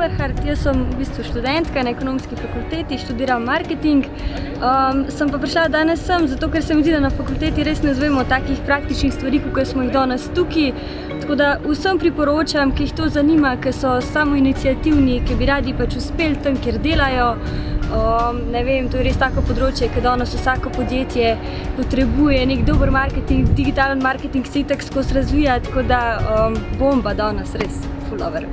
Eberhard, jaz sem v bistvu študentka na ekonomski fakulteti, študiram marketing. Sem pa prišla danes sem, zato ker se mi zdi, da na fakulteti res ne zvemo takih praktičnih stvari, kot smo jih danes tukaj. Tako da vsem priporočam, ki jih to zanima, ki so samoiniciativni, ki bi radi pač uspeli tam, kjer delajo. Ne vem, to je res tako področje, ker danes vsako podjetje potrebuje nek dober marketing, digitalen marketing se itak skozi razvija, tako da bomba danes, res full over.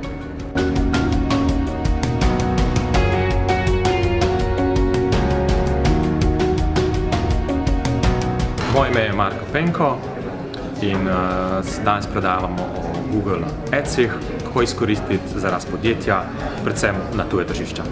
Moje ime je Marko Penko in danes predavamo o Google Adsih, kako izkoristiti za rast podjetja, predvsem na tuje tržišča.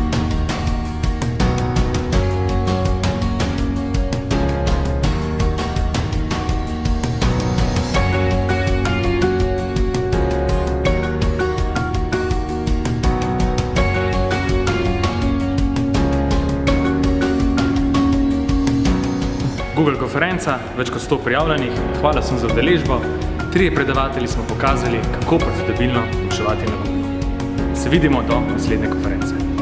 Google konferenca, več kot 100 prijavljenih, hvala vsem za udeležbo. 3 predavatelji smo pokazali, kako profitabilno oglaševati na Google. Se vidimo do naslednje konference.